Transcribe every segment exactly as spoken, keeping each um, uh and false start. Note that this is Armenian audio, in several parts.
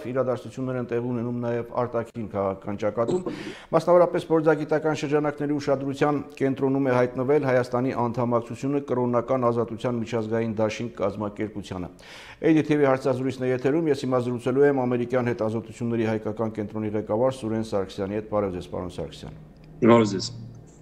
իրադարձություններ են տեղի ունենում նաև արտաքին քաղաքական ճակատում։ Մասնավորապես փորձագիտական շրջանակների ուշադրության կենտրոնում է հայտնվել Հայաստանի անդամակցությունը կրոնական ազատության միջազգային դաշինք կազմակերպությանը։ A D T V հարցազրույցն է եթերում, ես հիմա զրուցելու եմ ամերիկյան հետազոտությունների հայկական կենտրոնի ղեկավար Սուրեն Սարգսյանի հետ։ Բարև ձեզ, պարոն Սարգսյան։ Բարև ձեզ։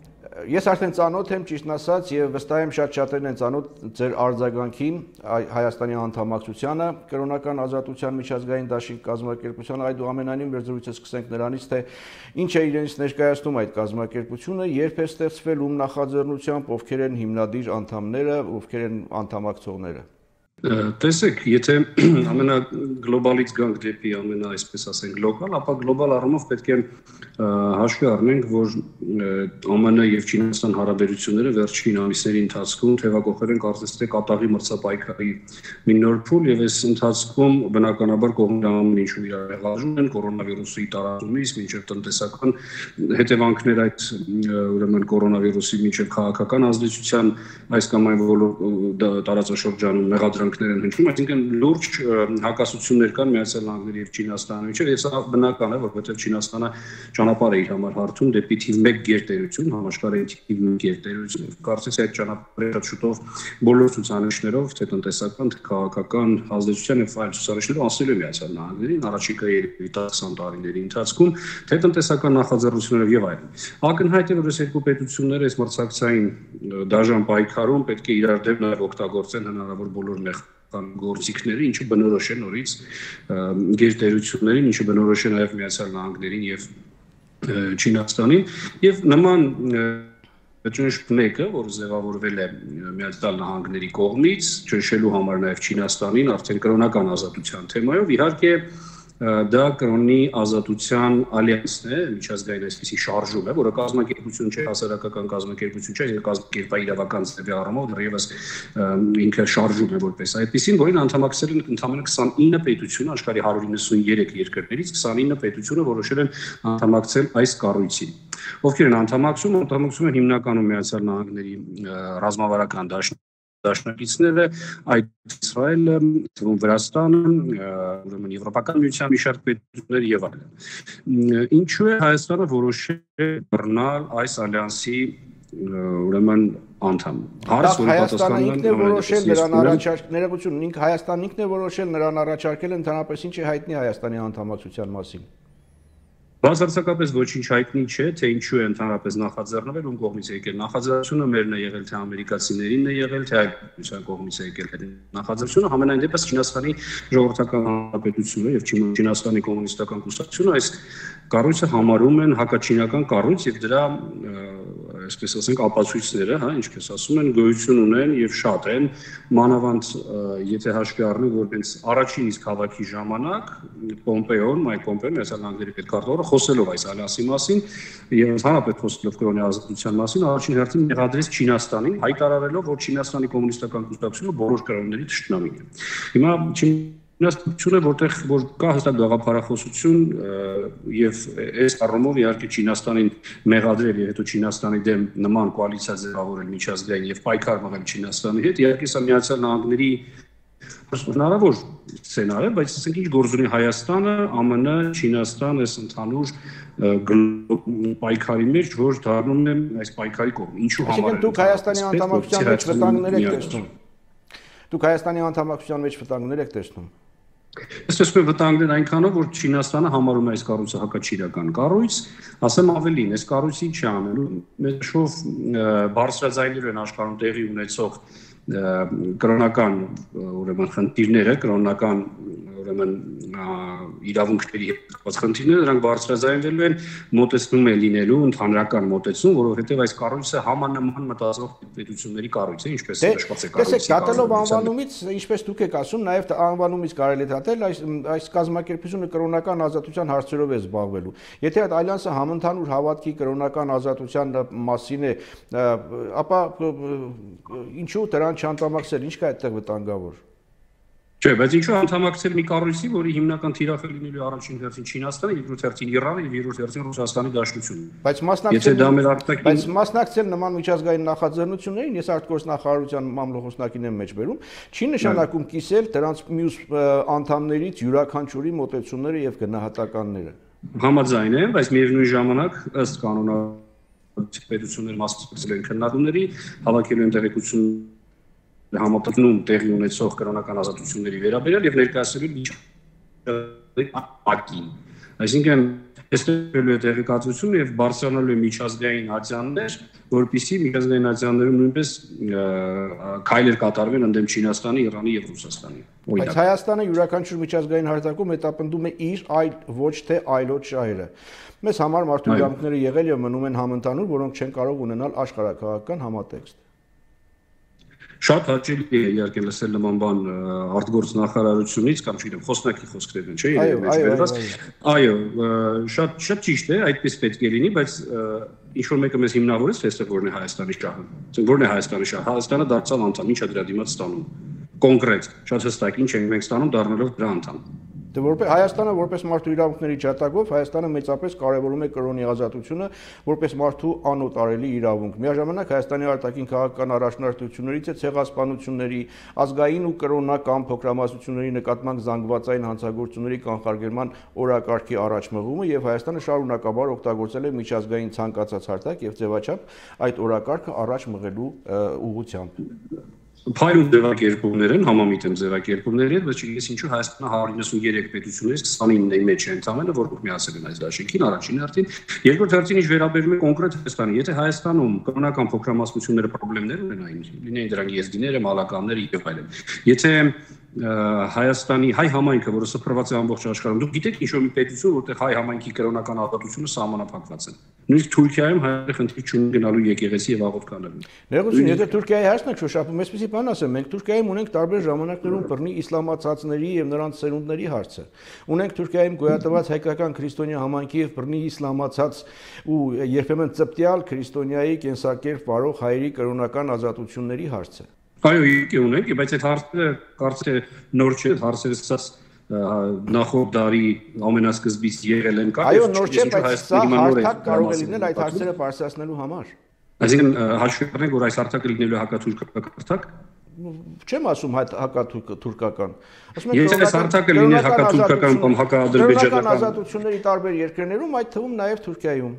Ես արդեն ծանոթ եմ, ճիշտն ասած, եւ վստահ եմ շատ շատերն են ծանոթ ձեր արձագանքին Հայաստանի անդամակցությանը կրոնական ազատության միջազգային դաշինք կազմակերպությանը, այդուամենայնիվ մեր զրույցը սկսենք նրանից, թե ինչ է իրենից ներկայացնում այդ կազմակերպությունը, երբ է ստեղծվել, ում նախաձեռնությամբ, ովքեր են հիմնադիր անդամները, ովքեր են անդամակցողները։ Տեսեք, եթե ամենագլոբալից գանք դեպի ամենա, այսպես ասենք, լոկալ, ապա գլոբալ առումով պետք է հաշվի առնենք, որ Օ Մ Ն եւ Չինաստան հարաբերությունները վերջին ամիսների ընթացքում թեւակողել են կարծես թե կատաղի մրցապայքարի մի նոր փուլ եւ այս ընթացքում բնականաբար կողմերը ամեն ինչու իրար մեղադրում են կորոնավիրուսի տարածումից մինչեւ տնտեսական հետևանքներ այդ ուրեմն կորոնավիրուսի մինչեւ քաղաքական ազդեցության այս կամ այն տարածաշրջանում մեղադրանքներ են հնչում, այսինքն լուրջ հակասություններ կան Միացյալ Նահանգների եւ Չինաստանի միջեւ, եւ սա բնական է, որովհետեւ Չինաստանը ճանապարհ է իր համար հարթում դեպի թիվ մեկ գերտերություն, համաշխարհային թիվ մեկ գերտերություն։ Կարծես այդ ճանապարհը շատ շուտով բոլոր ցուցանիշներով, թե տնտեսական, թե քաղաքական ազդեցության եւ այլ ցուցանիշներով անցնելու է Միացյալ Նահանգներին առաջիկա երեք-տասը տարիների ընթացքում, թե տնտեսական նախաձեռնություններով եւ այլն։ Ակնհայտ է, որ այս երկու պետությունները այս մրցակցային դաժան պայքարում պետք է իրար դեմ նաեւ օգտագործեն հնարավոր բոլոր գործիքները, ինչը բնորոշ է նորից գերտերություններին, ինչը բնորոշ է նաև Միացյալ Նահանգներին եւ Չինաստանին, եւ նման ճնշումները, որ ձևավորվել է Միացյալ Նահանգների կողմից, ճնշելու համար նաև Չինաստանին արդեն կրոնական ազատության թեմայով, իհարկե դա կրոնի ազատության ալյանսն է, միջազգային այսպիսի շարժում է, որը կազմակերպություն չէ, հասարակական կազմակերպություն չէ, կազմակերպա իրավական ձևի առումով դեռևս ինքը շարժում է որպես այդպիսին, որին անդամակցել են ընդամենը քսանինը պետություն, աշխարհի հարյուր իննսուներեք երկրներից քսանինը պետությունը որոշել են անդամակցել այս կառույցին։ Ովքեր են անդամակցում, անդամակցում են հիմնականում Միացյալ Նահանգների ռազմավարական դաշնի դաշնակիցները, այդ Իսրայելը, Վրաստանը, ուրեմն Եվրոպական միության մի շարք պետություններ եւ այլն։ Ինչու է Հայաստանը որոշել բռնալ այս ալյանսի ուրեմն անդամ։ Հայաստանը ինքն է որոշել նրան առաջարկել, ներողություն, ինքը Հայաստանն ինքն է որոշել նրան առաջարկել, ընդհանրապես ինչ է հայտնի Հայաստանի անդամակցության մասին։ Բացարձակապես ոչինչ հայտնի չէ, թե ինչու է ընդհանրապես նախաձեռնվել, ում կողմից է եկել նախաձեռնությունը, մերն է եղել, թե ամերիկացիներին է եղել, թե այլ կողմից է եկել նախաձեռնությունը, համենայն դեպս Չինաստանի ժողովրդական հանրապետությունը եւ Չինաստանի կոմունիստական կուսակցությունը այս կառույցը համարում են հակաչինական կառույց եւ դրա այսպես ասենք ապացույցները, հա, ինչպես ասում են, գոյություն ունեն եւ շատ են, մանավանդ եթե հաշվի առնենք, որ հենց առաջին իսկ հավաքի ժամանակ Պոմպեոն, Մայք Պոմպեոն, Միացյալ Նահանգների պետքարտուղարը խոսելով այս ալյանսի մասին եւ ընդհանրապես խոսելով կրոնի ազատության մասին, առաջին հերթին մեղադրեց Չինաստանին, հայտարարելով, որ Չինաստանի կոմունիստական կուսակցությունը բոլոր կրոնների թշնամին է։ Հիմա Չինաստանը, որտեղ որ կա հստակ գաղափարախոսություն եւ այս առումով իհարկե Չինաստանին մեղադրել եւ հետո Չինաստանի դեմ նման կոալիցիա ձևավորել միջազգային եւ պայքար մղել Չինաստանի հետ, իհարկե սա Միացյալ Նահանգների հնարավոր սցենար է, բայց ասենք ինչ գործ ունի Հայաստանը, Օ Մ Ն, Չինաստան, այս ընդհանուր պայքարի մեջ, որ դառնում է այս պայքարի կողմ։ Ինչու համար։ Դուք Հայաստանի անդամակցության մեջ վտանգներ եք տեսնում։ Դուք Հայաստանի անդամակցության մեջ վտանգներ եք տեսնում։ Ես տեսնում եմ վտանգներ այնքանով, որ Չինաստանը համարում է այս կառույցը հակաչիրական կառույց, ասեմ ավելին, այս կառույցի չի անելու, մեջով բարձրաձայնելու են աշխարհում տեղի ունեցող կրոնական ուրեմն խնդիրները, կրոնական ուրեմն իրավունքների հետ կապված խնդիրները, դրանք բարձրաձայնվելու են, մոտեցնում է լինելու ընդհանրական մոտեցում, որովհետև այս կառույցը համանման մտածող պետությունների կառույց է, ինչպես նշված է կառույցի։ Տեսեք, դատելով անվանումից, ինչպես դուք եք ասում, նաև անվանումից կարելի է դատել, այս այս կազմակերպությունը կրոնական ազատության հարցերով է զբաղվելու։ Եթե այդ ալյանսը համընդհանուր հավատքի կրոնական ազատության մասին է, ապա ինչու դրան չանդամակցել, ինչ կա այդտեղ վտանգավոր։ Չէ, բայց ինչու անդամակցել մի կառույցի, որի հիմնական թիրախը լինելու առաջին հերթին Չինաստանը, երկրորդ հերթին Իրանը եւ երրորդ հերթին Ռուսաստանի Դաշնությունը։ Բայց մասնակցել բայց մասնակցել նման միջազգային նախաձեռնություններին ես արտգործնախարարության մամլոխոսնակին եմ մեջ բերում, չի նշանակում կիսել դրանց մյուս անդամներից յուրաքանչյուրի մոտեցումները եւ գնահատականները։ Համաձայն եմ, բայց միևնույն ժամանակ ըստ կանոնա պետությունների մասնակցել են քննադատների, հավաքելու են տեղեկություն համապատասխանում տեղի ունեցող կրոնական ազատությունների վերաբերյալ եւ ներկայացրել միջազգային։ Այսինքն այստեղ է տեղեկատվությունը եւ բարձրանալու է միջազգային ատյաններ, որպեսզի միջազգային ատյաններում նույնպես քայլեր կատարվեն ընդդեմ Չինաստանի, Իրանի եւ Ռուսաստանի։ Բայց Հայաստանը յուրաքանչյուր միջազգային հարթակում հետապնդում է իր այլ ոչ թե այլոց շահերը։ Մեզ համար մարդու իրավունքները եղել եւ մնում են համընդհանուր, որոնք չեն կարող ունենալ աշխարհակաղակական համատեքստ։ Շատ հաճելի է իհարկե լսել նման բան արտգործնախարարությունից կամ չգիտեմ խոսնակի խոսքերն են, չէ՞, իրեն մեջ վերված։ Այո, շատ շատ ճիշտ է, այդպես պետք է լինի, բայց ինչ որ մեկը մեզ հիմնավորեց, թե այստեղ որն է Հայաստանի շահը։ Որն է Հայաստանի շահը։ Հայաստանը դարձավ անդամ, ի՞նչ է դրա դիմաց ստանում։ Կոնկրետ, շատ հստակ, ինչ ենք մենք ստանում դառնալով դրա անդամ։ Դե որպես Հայաստանը որպես մարդու իրավունքների ջատագով Հայաստանը մեծապես կարևորում է կրոնի ազատությունը որպես մարդու անօտարելի իրավունք։ Միաժամանակ Հայաստանի արտաքին քաղաքական առաջնորդություններից է ցեղասպանությունների, ազգային ու կրոնական փոքրամասնությունների նկատմամբ զանգվածային հանցագործությունների կանխարգելման օրակարգի առաջմղումը եւ Հայաստանը շարունակաբար օգտագործել է միջազգային ցանկացած հարթակ եւ ձևաչափ այդ օրակարգը առաջ մղելու ուղղությամբ։ Փայլուն ձևակերպումներ են, համամիտ եմ ձևակերպումների հետ, բայց չգիտես ինչու Հայաստանը հարյուր իննսուններեք պետություններից քսանինի մեջ է ընդամենը, որոնք միացել են այս դաշինքին, առաջին հերթին, երկրորդ հերթին ինչ վերաբերում է կոնկրետ Հայաստանի, եթե Հայաստանում կրոնական փոքրամասնությունները խնդիրներ ունենային, լինեին դրանք եզդիները, մալականները եւ այլն։ Եթե Հայաստանի հայ համայնքը, որը սփռված է ամբողջ աշխարհում, դուք գիտեք ինչ որ մի պետություն, որտեղ հայ համայնքի կրոնական ազատությունը սահմանափակված է։ Նույնիսկ Թուրքիայում հայերը խնդիր չունեն գնալու եկեղեցի եւ աղոթքանելու։ Ներողություն, եթե Թուրքիայի հարցն եք շոշափում, այսպեսի բան ասեմ, մենք Թուրքիայում ունենք տարբեր ժամանակներում բռնի իսլամացածների եւ նրանց սերունդների հարցը։ Ունենք Թուրքիայում գոյատևած հայկական քրիստոնյա համայնքի եւ բռնի իսլամացած ու երբեմն ծպտյալ քրիստոնյայի կենսակերպ վարող հայերի կրոնական ազատությունների հարցը։ Այո, իհարկե ունենք, բայց այդ հարցը կարծես նոր չէ, հարցերը սկսած նախորդ դարի ամենասկզբից եղել են կա։ Այո, նոր չէ, բայց սա հարթակ կարող է լինել այդ հարցերը բարձրացնելու համար։ Այսինքն հաշվի առնենք, որ այս հարթակը լինելու հակաթուրքական հարթակ։ Չեմ ասում հակաթուրքական։ Ասում եմ եթե այս հարթակը լինի հակաթուրքական կամ հակաադրբեջանական ազատությունների տարբեր երկրներում, այդ թվում նաև Թուրքիայում։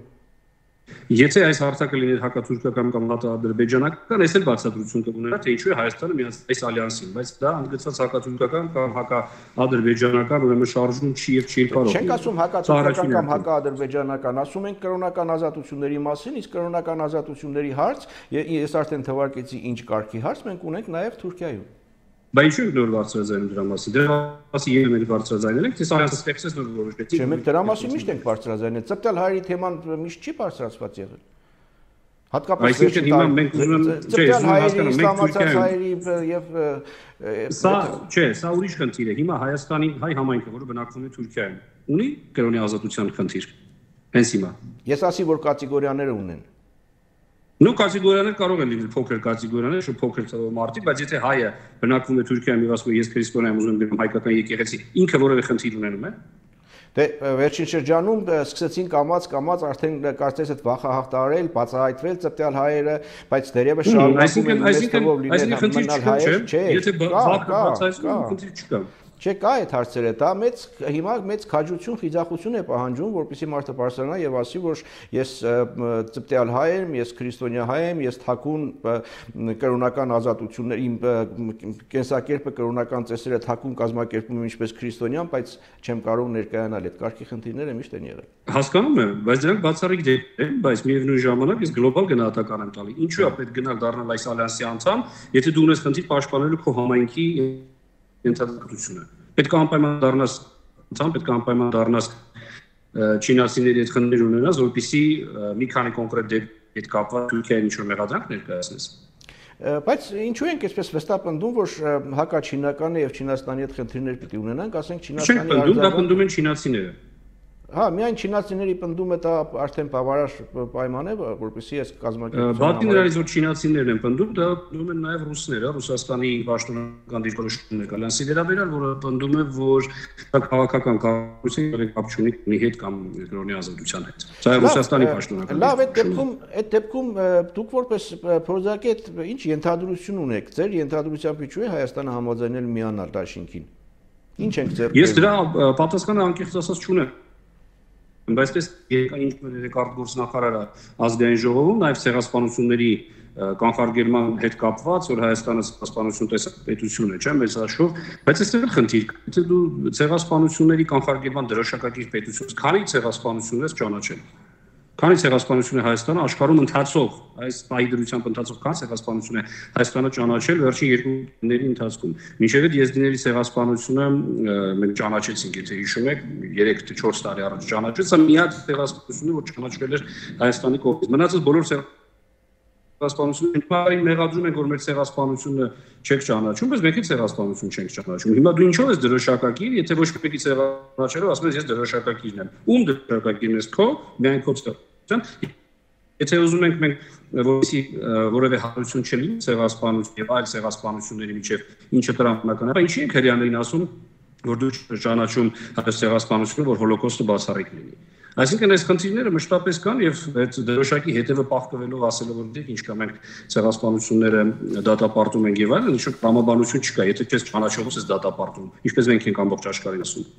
Եթե այս հարթակը լիներ հակաթուրքական կամ հակաադրբեջանական, այս էլ բացատրություն կունենա, թե ինչու է Հայաստանը միացել այս ալյանսին, բայց դա ընդգծած հակաթուրքական կամ հակաադրբեջանական ուրեմն շարժում չի եւ չի կարող։ Չենք ասում հակաթուրքական կամ հակաադրբեջանական, ասում ենք կրոնական ազատությունների մասին, իսկ կրոնական ազատությունների հարց, ես արդեն թվարկեցի ինչ կարգի հարց մենք ունենք նաև Թուրքիայում։ Բայց ինչու ենք նոր բարձրաձայնում դրա մասին։ Դրա մասին ելը մենք բարձրաձայնել ենք, թե սա ստեղծեց նոր որոշեցի։ Չէ, մենք դրա մասին միշտ ենք բարձրաձայնել։ Ծպտյալ հայերի թեման միշտ չի բարձրացված եղել։ Հատկապես այսինքն հիմա մենք ուզում եմ, չէ, հասկանում, մենք Թուրքիայում եւ սա, չէ, սա ուրիշ խնդիր է։ Հիմա Հայաստանի հայ համայնքը, որը բնակվում է Թուրքիայում, ունի կրոնի ազատության խնդիր։ Հենց հիմա։ Ես ասի, որ կատեգորիաները ունեն։ Նո կատեգորիաներ կարող են լինել փոքր կատեգորիաներ, շո փոքր մարդիկ, բայց եթե հայը բնակվում է Թուրքիայում եւ ասում է ես քրիստոնյա եմ ուզում եմ հայկական եկեղեցի, ինքը որևէ խնդիր ունենում է։ Դե վերջին շրջանում սկսեցին կամած կամած արդեն կարծես այդ վախը հաղթահարել, բացահայտվել ծպտյալ հայերը, բայց դերևս շարունակում են մեծ թվով լինել մնալ հայեր, չէ։ Եթե վախը բացահայտվում, խնդիր չկա։ Չէ, կա այդ հարցերը, դա մեծ հիմա մեծ քաջություն, խիզախություն է պահանջում, որպեսզի մարդը բարձրանա եւ ասի, որ ես ծպտյալ հայ եմ, ես քրիստոնյա հայ եմ, ես թակուն կրոնական ազատություններ, իմ կենսակերպը կրոնական ծեսերը թակուն կազմակերպում եմ ինչպես քրիստոնյան, բայց չեմ կարող ներկայանալ, այդ կարգի խնդիրները միշտ են եղել։ Հասկանում եմ, բայց դրանք բացառիկ դեպքեր են, բայց միևնույն ժամանակ ես գլոբալ գնահատական եմ տալի։ Ինչու է պետք գնալ դառնալ այս ալյանսի անդամ, եթե դու ունես խնդիր պաշտպանելու քո համայնքի ենթադրությունը։ Պետք է անպայման դառնաս անդամ, պետք է անպայման դառնաս չինացիների հետ խնդիր ունենաս, որպեսզի մի քանի կոնկրետ դեպքի հետ կապված Թուրքիային ինչ-որ մեղադրանք ներկայացնես։ Բայց ինչու ենք այսպես վստահ պնդում, որ հակաչինականը եւ Չինաստանի հետ խնդիրներ պիտի ունենանք, ասենք Չինաստանի արձագանքը։ Դա պնդում են չինացիները։ Հա, միայն չինացիների պնդումը դա արդեն բավարար պայման է, որպեսզի այս կազմակերպությունը Բացի նրանից, որ չինացիներն են պնդում, դա պնդում են նաև ռուսները, Ռուսաստանի պաշտոնական դիրքորոշումն է Ալյանսի վերաբերյալ, որը պնդում է, որ քաղաքական կառույցի կապ չունի մի հետ կամ կրոնի ազատության հետ։ Սա է Ռուսաստանի պաշտոնական։ Լավ, այդ դեպքում, այդ դեպքում դուք որպես փորձագետ ինչ ենթադրություն ունեք, ձեր ենթադրությամբ ինչու է Հայաստանը համաձայնել միանալ դաշինքին։ Ինչ ենք ձեռք բերում։ Ես դրա պատասխանը անկեղծ ասած չունեմ։ Բայց դες ինչ արտգործնախարարը ազգային ժողովում նաև ցեղասպանությունների կանխարգելման հետ կապված, որ Հայաստանը ցեղասպանություն տեսապետություն է, չէ՞, մեծ հաշվով, բայց այստեղ խնդիր կա, եթե դու ցեղասպանությունների կանխարգելման դրոշակակիր պետություն, քանի ցեղասպանություն ես ճանաչել։ Քանի ցեղասպանություն է Հայաստանը աշխարհում ընթացող, այս պահի դրությամբ ընթացող քանի ցեղասպանություն է Հայաստանը ճանաչել վերջին երկու տարիների ընթացքում։ Մինչև այդ եզդիների ցեղասպանությունը մենք ճանաչեցինք, եթե հիշում եք, երեք թե չորս տարի առաջ ճանաչեց, սա միակ ցեղասպանությունն է, որ ճանաչվել էր Հայաստանի կողմից։ Մնացած բոլոր ցեղասպանությունները բարին մեղադրում են, որ մեր ցեղասպանությունը չեք ճանաչում, բայց մեկի ցեղասպանություն չենք ճանաչում։ Հիմա դու ինչով ես դրոշակակիր, եթե ոչ մեկի ցեղասպանությունով ասում ես ես դրոշակակիրն եմ։ Ում դրոշակակիրն ես քո, միայն քո Եթե ուզում ենք մենք որպեսզի որևէ հարություն չլինի ցեղասպանություն եւ այլ ցեղասպանությունների միջեւ ինչը տրամաբանական է, ինչի ենք հрьяաներին ասում, որ դու ճանաչում հայոց ցեղասպանությունը, որ հոլոկոստը բացառիկ լինի։ Այսինքն այս խնդիրները մշտապես կան եւ այդ դրոշակի հետևը պահկվելով ասելով որ դեք ինչ կա մենք ցեղասպանությունները դատապարտում ենք եւ այլն, ինչ որ տրամաբանություն չկա, եթե քեզ ճանաչողս ես դատապարտում, ինչպես մենք ենք ամբողջ աշխարհին ասում։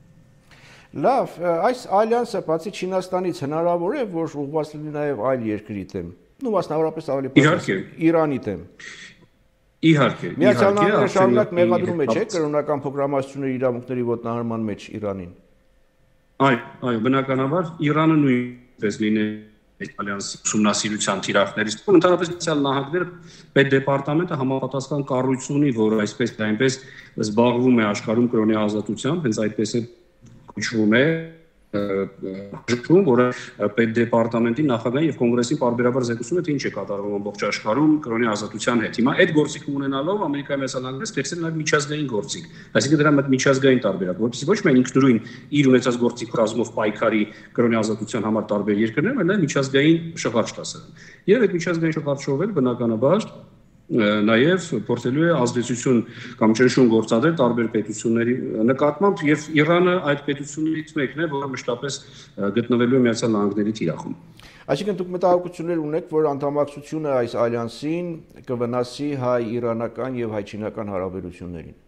Լավ, այս ալյանսը բացի Չինաստանից հնարավոր է, որ ուղղված լինի նաև այլ երկրի դեմ, նու մասնավորապես ավելի պարզ Իրանի դեմ։ Իհարկե, Միացյալ Նահանգները շարունակ մեղադրում է, չէ՞, կրոնական փոքրամասնությունների իրավունքների ոտնահարման մեջ Իրանին։ Այո, այո, բնականաբար Իրանը նույնպես լինի ալյանսի ուսումնասիրության թիրախներից։ Ընդհանրապես Միացյալ Նահանգները պետդեպարտամենտը համապատասխան կառույց ունի, որը այսպես թե այնպես զբաղվում է աշխարհում կրոնի ազատությամբ, հենց այդպես է Չում է հաշվում, որը պետդեպարտամենտի նախագահային եւ կոնգրեսի պարբերաբար զեկուցում է, թե ինչ է կատարվում ամբողջ աշխարհում կրոնի ազատության հետ։ Հիմա այդ գործիքը ունենալով Ամերիկայի Միացյալ Նահանգները ստեղծել նաև միջազգային գործիք, այսինքն դրա մոտ միջազգային տարբերակ, որովհետեւ ոչ միայն ինքնուրույն իր ունեցած գործիք կազմով պայքարի կրոնի ազատության համար տարբեր երկրներ, այլ նաև միջազգային շղարշ տասել։ Եվ այդ միջազգային շղարշով էլ բնականաբար նաև փորձելու է ազդեցություն կամ ճնշում գործադրել տարբեր պետությունների նկատմամբ եւ Իրանը այդ պետություններից մեկն է, որը մշտապես գտնվելու է Միացյալ Նահանգների թիրախում։ Այսինքն դուք մտահոգություններ ունեք, որ անդամակցությունը այս ալյանսին կվնասի հայ-իրանական եւ հայ-չինական հարաբերություններին։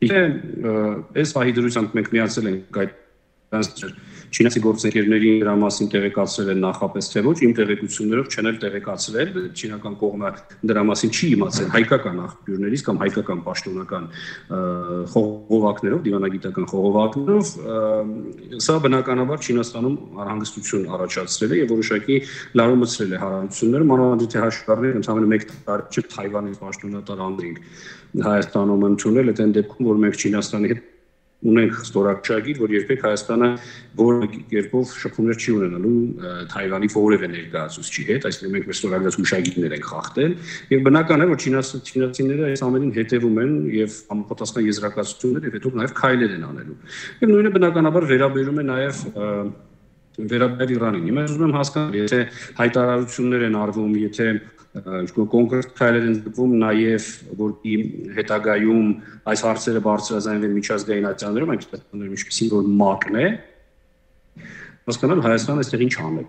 Այս պահի դրությամբ մենք միացել ենք այդ Չինացի գործընկերների դրա մասին տեղեկացրել են նախապես թե ոչ, իմ տեղեկություններով չեն էլ տեղեկացրել, չինական կողմը դրա մասին չի իմացել հայկական աղբյուրներից կամ հայկական պաշտոնական խողովակներով, դիվանագիտական խողովակներով, սա բնականաբար Չինաստանում անհանգստություն առաջացրել է եւ որոշակի լարումցրել է հարաբերությունները, մանավանդ թե հաշվի առնենք ընդհանրապես մեկ տարի չէ Թայվանի պաշտոնատար անդրինք Հայաստանում ընդունել, այդ այն դեպքում, որ մենք Չինաստանի հետ ունենք ստորակշագիր, որ երբեք Հայաստանը որևէ կերպով շփումներ չի ունենալու Թայվանի որևէ ներկայացուցչի հետ, այսինքն մենք մեր ստորագրած հուշագիրներ ենք խախտել, եւ բնական է, որ չինացիները այս ամենին հետևում են եւ համապատասխան եզրակացություններ եւ հետո նաեւ քայլեր են անելու։ Եվ նույնը բնականաբար վերաբերում է նաեւ վերաբերել Իրանին։ Հիմա ուզում եմ հասկանալ, եթե հայտարարություններ են արվում, եթե կոնկրետ քայլեր են ձգվում նաև որի հետագայում այս հարցերը բարձրաձայնվեն միջազգային ատյաններում, այնպես ինչպեսին որ ՄԱԿ-ն է, հասկանալ Հայաստանը այստեղ ինչ անել։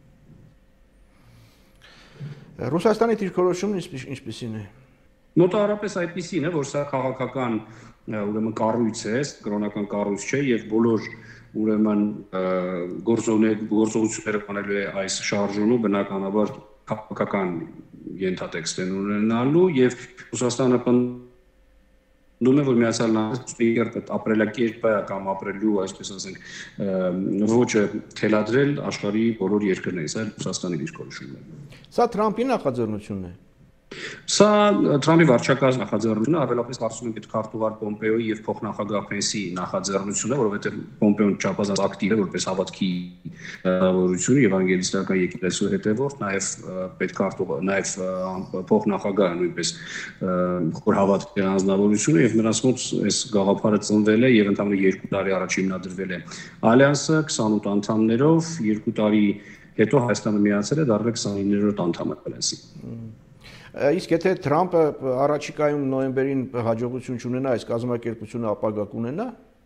Ռուսաստանի դիրքորոշումն ինչպեսին է։ Մոտավորապես այդպեսին է, որ սա քաղաքական ուրեմն կառույց է, կրոնական կառույց չէ եւ բոլոր ուրեմն գործողությունները կանելու է այս շարժումը բնականաբար քաղաքական ենթատեքստ են ունենալու եւ Ռուսաստանը պնդում է, որ Միացյալ Նահանգները ապրելակերպը կամ ապրելու, այսպես ասենք, ոճը թելադրել աշխարհի բոլոր երկրներից, այլ Ռուսաստանի դիրքորոշումն է։ Սա Թրամփի նախաձեռնությունն է։ Սա Թրամփի վարչակարգ նախաձեռնությունը առավելապես կարծում եմ պետքարտուղար Պոմպեոյի եւ փոխնախագահ Պենսի նախաձեռնությունն է, որովհետեւ Պոմպեոն չափազանց ակտիվ է որպես հավատքի հնարավորություն եվանգելիստական եկեղեցու հետևորդ, նաեւ պետքարտուղար, նաեւ փոխնախագահը նույնպես խոր հավատքի անձնավորություն է եւ նրանց մոտ այս գաղափարը ծնվել է եւ ընդհանուր երկու տարի առաջ հիմնադրվել է Ալյանսը քսանութ անդամներով, երկու տարի հետո Հայաստանը միացել է, դարձել քսանիններորդ անդամը Ալյանսի։ Իսկ եթե Թրամփը առաջիկայում նոյեմբերին հաջողություն չունենա, այս կազմակերպությունը ապագա կունենա։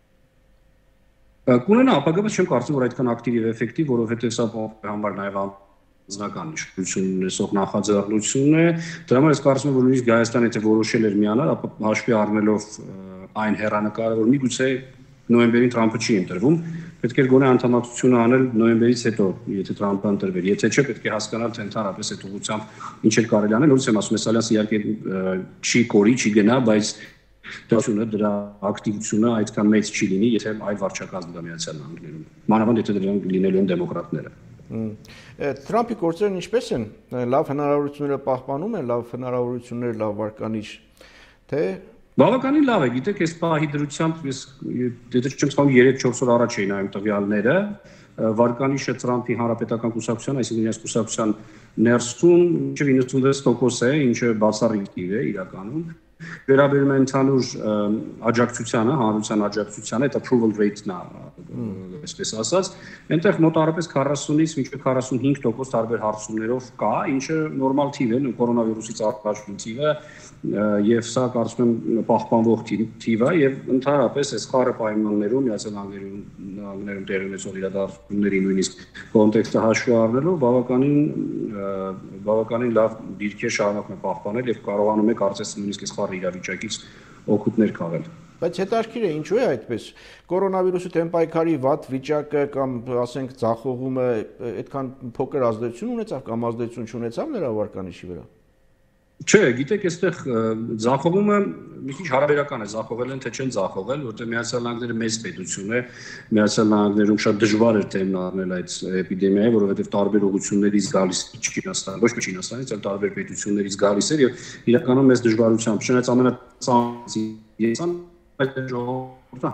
Կունենա ապագա, բայց չեմ կարծում, որ այդքան ակտիվ եւ էֆեկտիվ, որովհետեւ սա համար նաեւ անձնական իշխանություն ունեցող նախաձեռնություն է։ Դրա համար ես կարծում եմ, որ նույնիսկ Հայաստանը եթե որոշել էր միանալ, ապա հաշվի առնելով այն հեռանկարը, որ միգուցե նոյեմբերին Թրամփը չի ընտրվում, պետք է գոնե անդամակցությունը անել նոյեմբերից հետո, եթե Թրամփը ընտրվեր։ Եթե չէ, պետք է հասկանալ, թե ընդհանրապես այդ ուղղությամբ ինչ է կարելի անել, ոնց եմ ասում, այս ալյանսը իհարկե չի կորի, չի գնա, բայց դրությունը դրա ակտիվությունը այդքան մեծ չի լինի, եթե այլ վարչակազմը Միացյալ Նահանգներում։ Մանավանդ եթե դրանք լինելու են դեմոկրատները։ Թրամփի գործերն ինչպես են, լավ հնարավորությունները պահպանում են, լավ հնարավորությունները, լավ վարկանիշ, թե Բավականին լավ է, գիտեք, այս պահի դրությամբ ես դե չեմ սխալվում երեք-չորս օր առաջ էին այլ տվյալները, վարկանիշը Թրամփի հանրապետական կուսակցության, այսինքն իրենց կուսակցության ներսում մինչև իննսունվեց տոկոս է, ինչը բացառիկ է իրականում։ Վերաբերում է ընդհանուր աջակցությանը, հանրության աջակցությանը, այդ approval rate-ն է, այսպես ասած, այնտեղ մոտավորապես քառասունից մինչև քառասունհինգ տոկոս տարբեր հարցումներով կա, ինչը նորմալ թիվ է, կորոնավիրուսից առաջին թիվը, եւ սա կարծում եմ պահպանվող թիվ է եւ ընդհանրապես այս խառը պայմաններում Միացյալ Նահանգներում տեղի ունեցող իրադարձությունների նույնիսկ կոնտեքստը հաշվի առնելով բավականին բավականին լավ դիրքեր շարունակում է պահպանել եւ կարողանում է կարծես նույնիսկ այս խառը իրավիճակից օգուտներ քաղել։ Բայց հետաքրքիր է, ինչու է այդպես։ Կորոնավիրուսի դեմ պայքարի վատ վիճակը կամ ասենք ձախողումը այդքան փոքր ազդեցություն ունեցավ կամ ազդեցություն չունեցավ նրա վարկանիշի վրա։ Չէ, գիտեք, այստեղ ձախողումը մի քիչ հարաբերական է, ձախողել են թե չեն ձախողել, որտեղ Միացյալ Նահանգները մեծ պետություն է, Միացյալ Նահանգներում շատ դժվար էր դեմն առնել այդ էպիդեմիայի, որովհետև տարբեր ուղղություններից գալիս Չինաստան, ոչ թե Չինաստանից, այլ տարբեր պետություններից գալիս էր եւ իրականում մեծ դժվարությամբ, չնայած ամենածանր այդ ժողովուրդը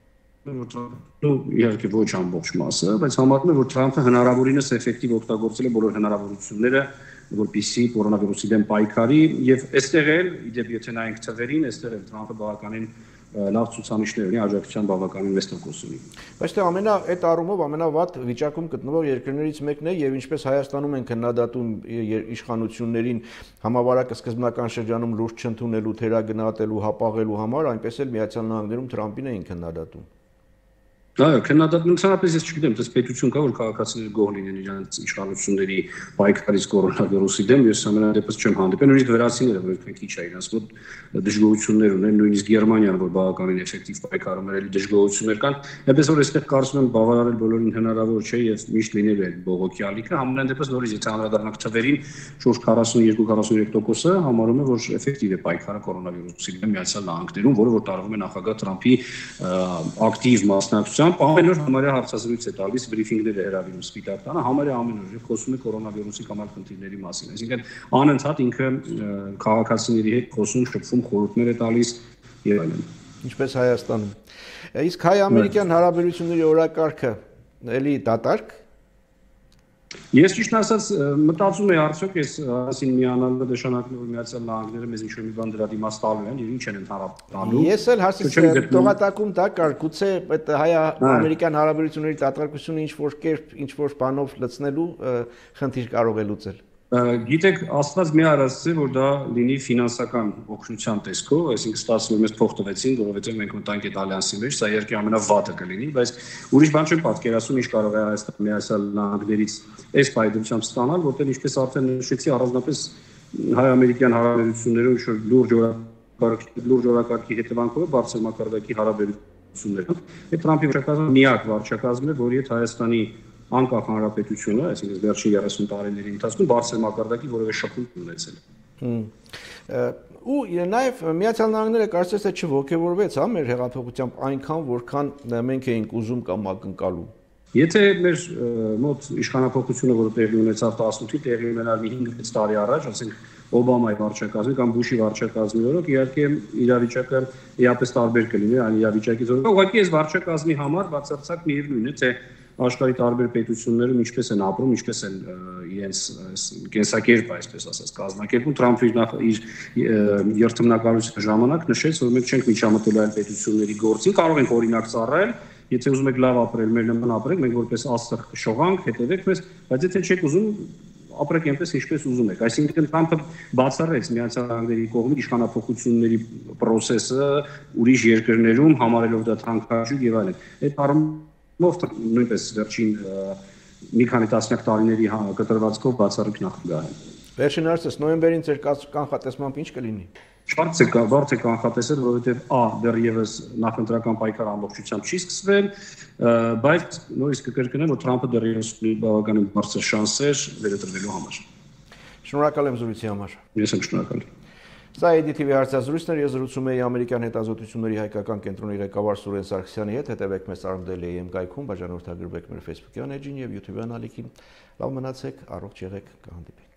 ու իհարկե ոչ ամբողջ մասը, բայց համարում է, որ Թրամփը հնարավորինս էֆեկտիվ օգտագործել է բոլոր հնարավորությունները, որպեսզի կորոնավիրուսի դեմ պայքարի եւ այստեղ էլ իդեպ եթե նայենք թվերին, այստեղ էլ Թրամփը բավականին լավ ցուցանիշներ ունի, աջակցության բավականին մեծ տոկոս ունի։ Բայց դե ամենա այդ առումով ամենավատ վիճակում գտնվող երկրներից մեկն է եւ ինչպես Հայաստանում են քննադատում իշխանություններին համավարակը սկզբնական շրջանում լուրջ չընդունելու, թերագնահատելու, հապաղելու համար, այնպես էլ Միացյալ Նահանգներում Թրամփին էին քննադատում։ Այո, քննադատում ընդհանրապես ես չգիտեմ, դες պետություն կա, որ քաղաքացիները գոհ լինեն իրենց իշխանությունների պայքարից կորոնավիրուսի դեմ, ես ամենադեպս չեմ հանդիպել, նույնիսկ վերացիները, որ այդքան քիչ է իրենց մոտ դժգոհություններ ունեն, նույնիսկ Գերմանիան, որ բավականին էֆեկտիվ պայքարում էր, էլի դժգոհություններ կան, այնպես որ այստեղ կարծում եմ բավարարել բոլորին հնարավոր չէ եւ միշտ լինելու է բողոքի ալիքը, ամենադեպս նորից եթե անդրադառնանք թվերին, շուրջ քառասունյոթ քառասունյոթ տոկոսը համարում է, որ էֆեկտիվ է պայքարը կորոնավիրուսի դեմ Միացյալ Նահանգներում, որը որ տարվում է նախագահ Թրամփի ակտիվ մասնակցությամբ ամեն օր համարյա հարցազրույց է տալիս, բրիֆինգներ է հրավիրում Սպիտակ տանը, համարյա ամեն օր եւ խոսում է կորոնավիրուսի կամ այլ խնդիրների մասին։ Այսինքն անընդհատ ինքը քաղաքացիների հետ խոսում, շփվում, խորհուրդներ է տալիս եւ այլն։ Ինչպես Հայաստանում։ Իսկ հայ-ամերիկյան հարաբերությունների օրակարգը էլի դատարկ։ Ես ճիշտ ասած մտածում եմ արդյոք այս ասին միանալը նշանակում որ Միացյալ Նահանգները մեզ ինչ-որ մի բան դրա դիմաց տալու են եւ ինչ են ընդհանրապես տալու։ Ես էլ հասցի տողատակում դա կար, գուցե այդ հայ-ամերիկյան հարաբերությունների դատարկությունը ինչ-որ կերպ, ինչ-որ բանով լցնելու խնդիր կարող է լուծել։ Գիտեք, Աստված մի արածի, որ դա լինի ֆինանսական օգնության տեսքով, այսինքն ստացվում է մեզ փող տվեցին, որովհետև մենք մտանք այդ ալյանսի մեջ, սա իհարկե ամենավատը կլինի, բայց ուրիշ բան չեմ պատկերացնում, ինչ կարող է Հայաստանը Միացյալ Նահանգներից այս պայմանությամբ ստանալ, որտեղ ինչպես արդեն նշեցի, առանձնապես հայ-ամերիկյան հարաբերություններում ինչ-որ լուրջ օրակարգ, լուրջ օրակարգի հետևանքով է բարձր մակարդակի հարաբերությունները։ Այդ Թրամփի վարչակազմը միակ վարչակազմն է, որի հետ Հայաստանի անկախ հանրապետությունը, այսինքն վերջին երեսուն տարիների ընթացքում բարձր մակարդակի որևէ շփում ունեցել։ Ու նաև Միացյալ Նահանգները կարծես թե չողջևորվեց, հա, մեր հեղափոխությամբ այնքան, որքան մենք էինք ուզում կամ ակնկալում։ Եթե մեր մոտ իշխանապողությունը, որը տեղի ունեցավ տասնութի, տեղի ունենար մի հինգ տարի առաջ, ասենք Օբամայի վարչակազմի կամ Բուշի վարչակազմի օրոք, իհարկե իրավիճակը իհապես տարբեր կլինի այլ իրավիճակից օրոք։ Ուղղակի այս վարչակազմի համար բացարձակ միևնույն է, թե աշխարհի տարբեր պետություններում ինչպես են ապրում, ինչպես են իրենց կենսակերպը, այսպես ասած, կազմակերպում։ Թրամփը իր իր երթմնակալության ժամանակ նշեց, որ մենք չենք միջամտելու այլ պետությունների գործին, կարող ենք օրինակ ծառայել, եթե ուզում եք լավ ապրել, մեր նման ապրենք, մենք որպես աստղ կշողանք, հետևեք մեզ, բայց եթե չեք ուզում ապրեք այնպես ինչպես ուզում եք։ Այսինքն Թրամփը բացառեց Միացյալ Նահանգների կողմից իշխանափոխությունների process-ը ուրիշ երկրներում, համարելով դա թանկարժեք եւ այլն։ Այդ առումով նույնպես վերջին մի քանի տասնյակ տարիների կտրվածքով բացառիկ նախագահ է։ Վերջին հարցս նոյեմբերին ձեր կանխատեսմամբ ինչ կլինի։ Շարժ է բարդ է կանխատեսել, որովհետև ա դեռևս նախընտրական պայքարը ամբողջությամբ չի սկսվել, բայց նորից կկրկնեմ, որ Թրամփը դեռևս ունի բավականին բարձր շանսեր վերընտրվելու համար։ Շնորհակալ եմ զրույցի համար։ Ես եմ շնորհակալ։ Սա է դի թի վի հարցազրույցն էր, ես զրուցում էի ամերիկյան հետազոտությունների հայկական կենտրոնի ղեկավար Սուրեն Սարգսյանի հետ, հետևեք մեզ Armdeli am կայքում, բաժանորդագրվեք մեր Facebook-յան էջին եւ YouTube-յան ալիքին։ Լավ մնացեք, առողջ եղեք, կհանդիպենք։